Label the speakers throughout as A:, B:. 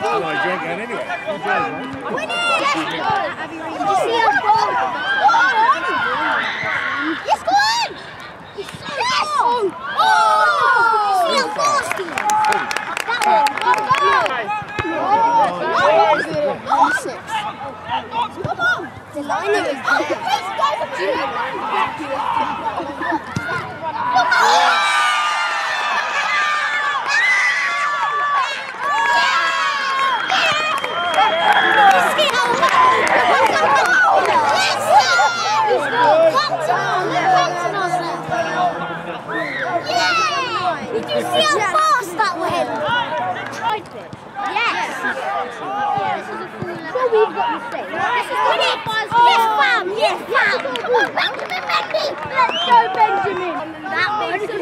A: Well, I drank that anyway.
B: Win it! Yes! Abbey, did you see us goal? Yes, go on! Yes! Oh! Did you see how fast he is? That one. Go! Six. Come on! The liner is there. Do you know that? Did you see how fast that went? Yes. So we've got mistakes. Yes, fam. Yes, fam. Come on, Benjamin Mendy. Let's go, Benjamin. That makes him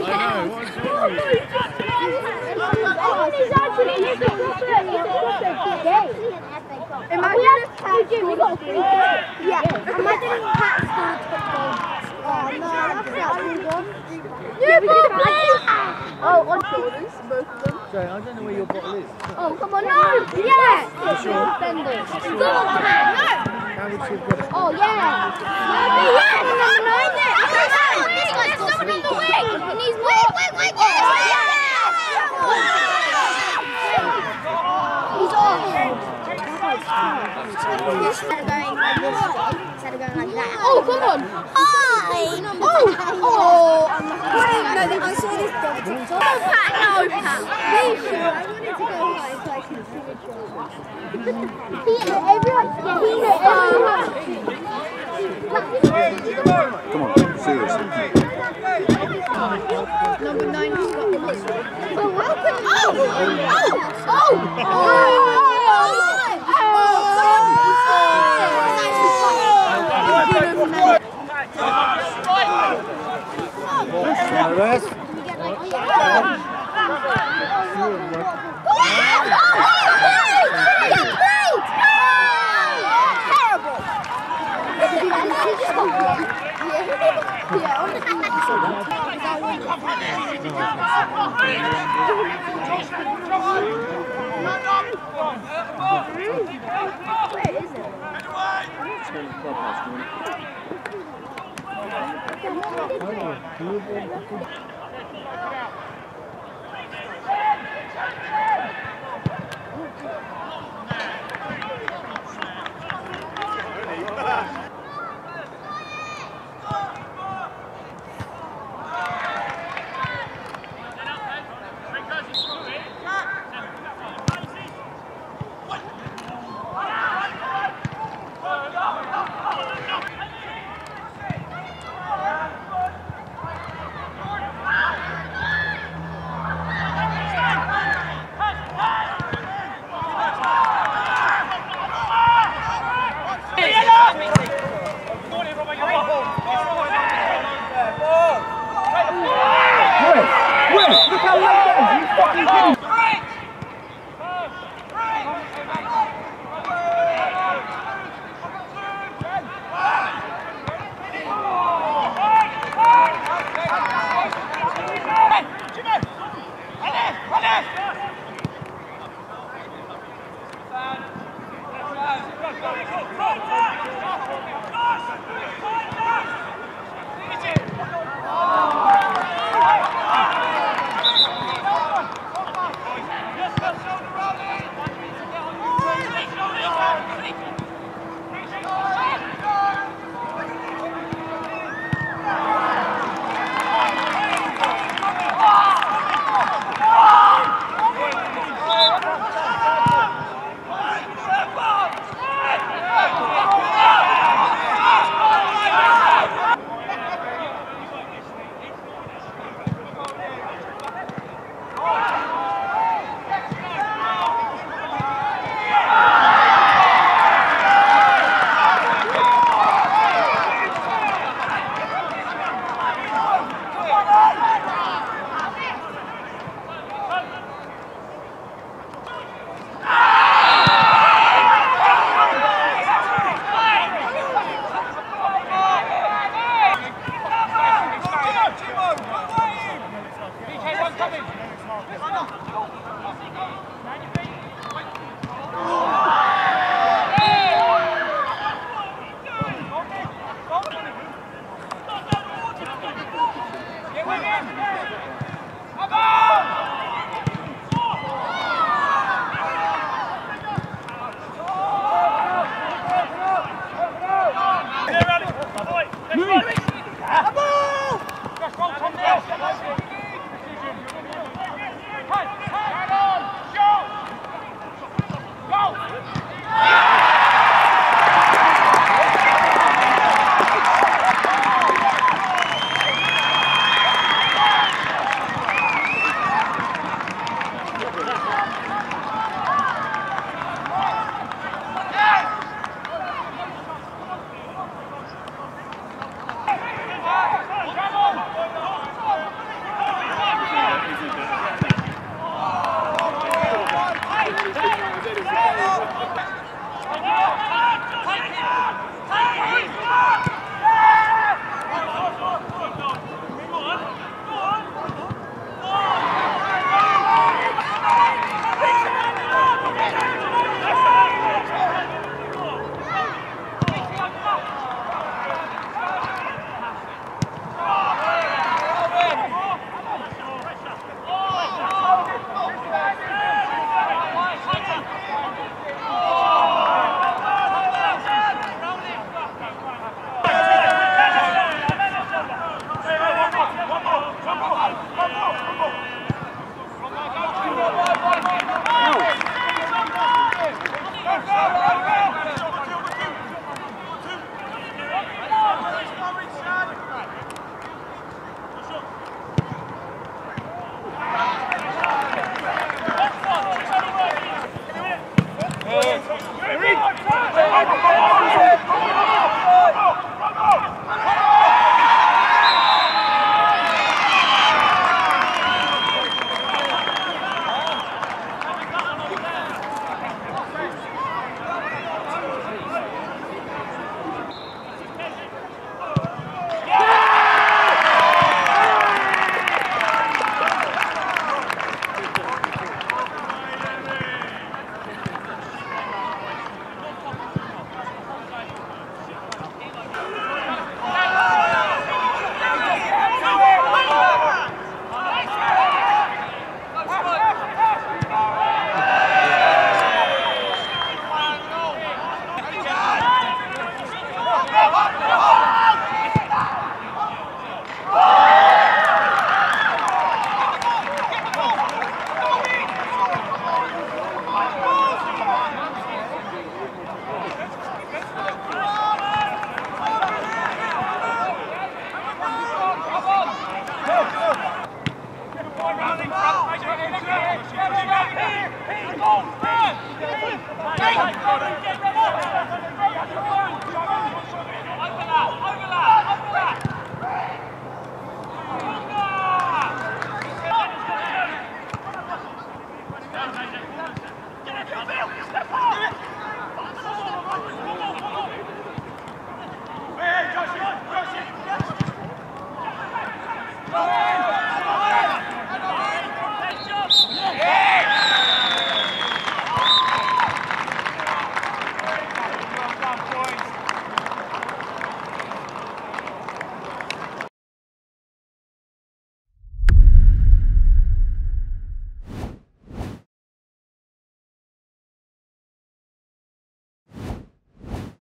B: He's actually in the game. Imagine we got a free kick. Yeah. Imagine if Pat scored a goal. Oh no, that's actually gone. Oh, on shoulders, both of them.
A: Sorry, I don't know where your bottle is.
B: Oh, come on, no! Yes!
A: Sure.
B: Defenders. Go on, Pat! No!
A: How would she have got it?
B: Oh, yeah! Yes! Number 9 there! This guy's got someone on the wing! He needs more! Wait! Yes! He's off! Instead of going like this, instead of going like that. Oh, come on! Oh! No, I saw this dog. No, Pat! No, Pat! Please, I wanted to go high so I can see the everyone.
A: Come on, seriously.
B: Number 9 has got the list. Well, welcome.